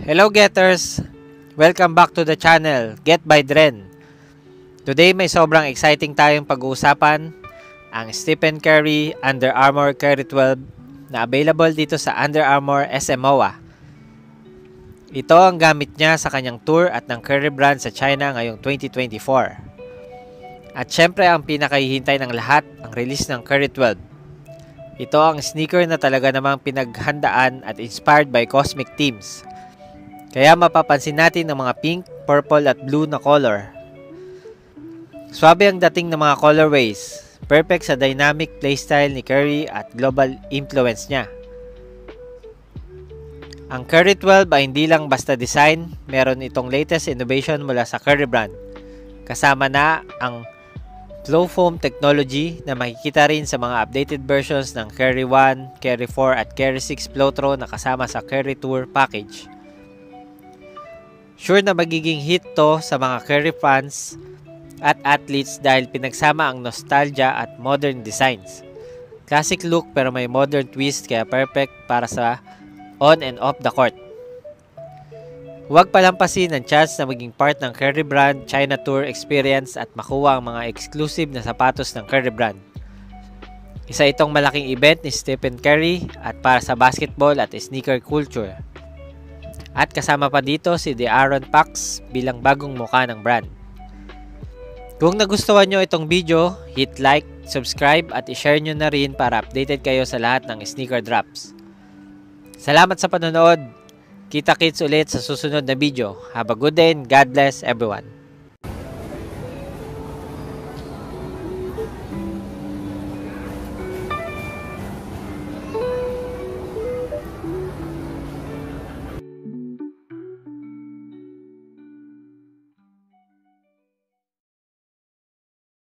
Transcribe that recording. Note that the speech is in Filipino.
Hello Getters! Welcome back to the channel, Get by Dren. Today may sobrang exciting tayong pag-uusapan, ang Stephen Curry Under Armour Curry 12 na available dito sa Under Armour SMOA. Ito ang gamit niya sa kanyang tour at ng Curry brand sa China ngayong 2024. At syempre ang pinakahihintay ng lahat, ang release ng Curry 12. Ito ang sneaker na talaga namang pinaghandaan at inspired by Cosmic Teams. Kaya mapapansin natin ang mga pink, purple at blue na color. Swabe ang dating ng mga colorways. Perfect sa dynamic playstyle ni Curry at global influence niya. Ang Curry 12 ay hindi lang basta design, meron itong latest innovation mula sa Curry brand. Kasama na ang flow foam technology na makikita rin sa mga updated versions ng Curry 1, Curry 4 at Curry 6 Flowthrow na kasama sa Curry Tour package. Sure na magiging hit to sa mga Curry fans at athletes dahil pinagsama ang nostalgia at modern designs. Classic look pero may modern twist kaya perfect para sa on and off the court. Huwag palampasin ang chance na maging part ng Curry brand China Tour experience at makuha ang mga exclusive na sapatos ng Curry brand. Isa itong malaking event ni Stephen Curry at para sa basketball at sneaker culture. At kasama pa dito si De'Aaron Fox bilang bagong muka ng brand. Kung nagustuhan nyo itong video, hit like, subscribe at i-share nyo na rin para updated kayo sa lahat ng sneaker drops. Salamat sa panonood. Kita-kits ulit sa susunod na video. Have a good day and God bless everyone.